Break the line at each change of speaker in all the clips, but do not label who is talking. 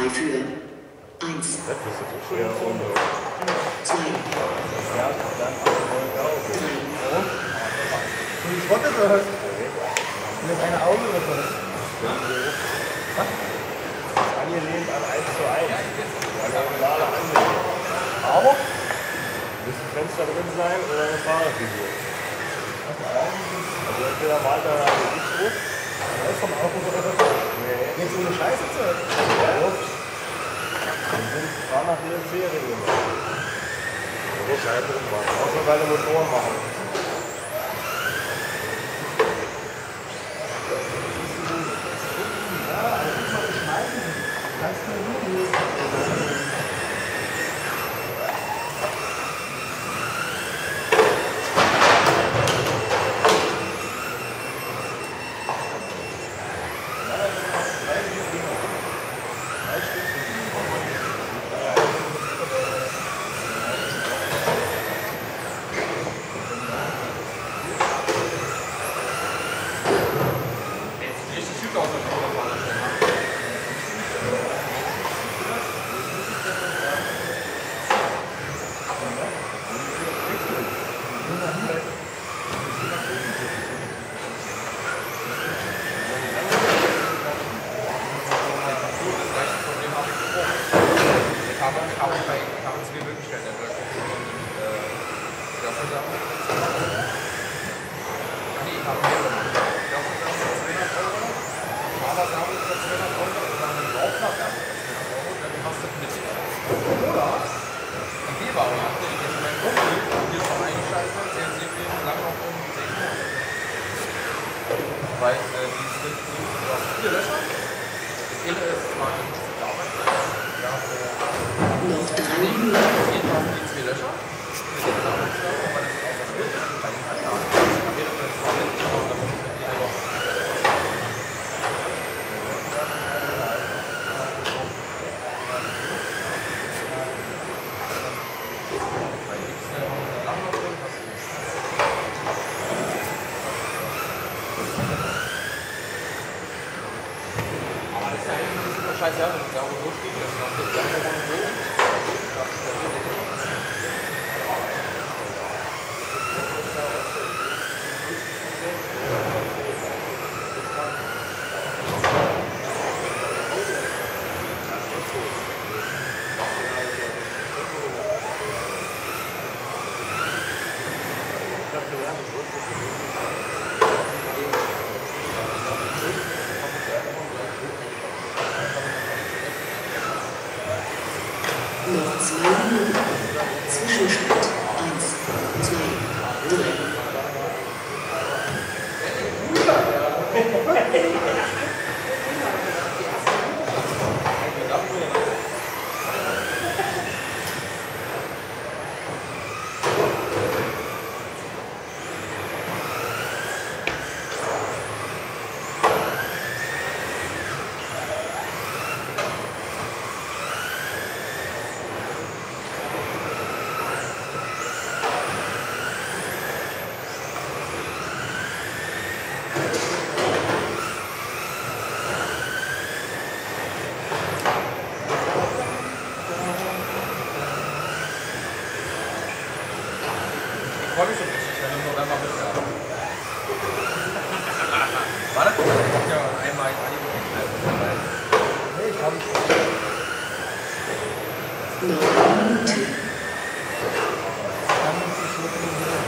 für 1, 2, 3.
Geschrottet oder was? Mit einer Auge oder was? Was?
Angelehnt an 1:1. Eine normale Anlehnung.
Aber?
Müsste ein Fenster drin sein oder eine Fahrerfigur. Also entweder malt er ein Gesichtsdruck.
Das ist vom Auto oder was?
Nee.
Jetzt so eine Scheiße zu.
Ja. Dann sind es nach DLC-Regeln. Wo Scheibe drin war. Außer weil die Motoren machen.
Kannst du nicht.
Weil die sind viele Löcher. Das Inne ist mal ein Stück Arbeit.
Noch 3 Minuten.
Jeden Tag die 2 Löcher. Das ist aber das ist auch was Bild. Bei den Anlagen. Da wäre das zwar mit, aber das ist mit jeder Woche. Scheiße, ja, wenn es da so steht, das ist noch nicht so.
Noch 2 Minuten. Zwischenschritt 1, 2, 3.
Ich freue mich schon richtig, wenn im November bist. War das? Ja, einmal
Nee, ich habe nicht.
Noch 1 Minute.
Dann muss ich so viel.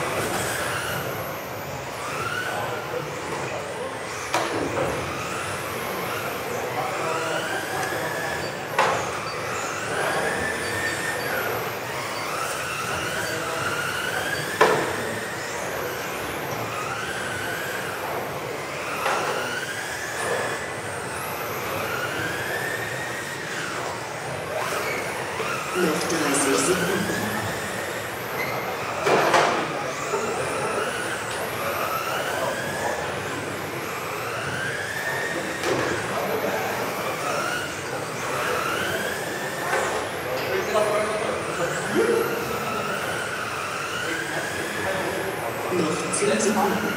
Noch 30 Sekunden. Noch 10 Sekunden.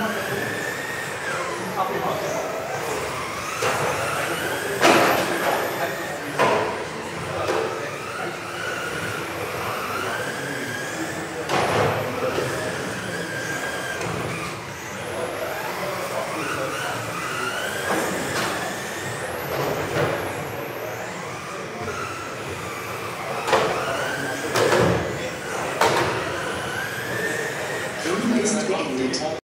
beendet.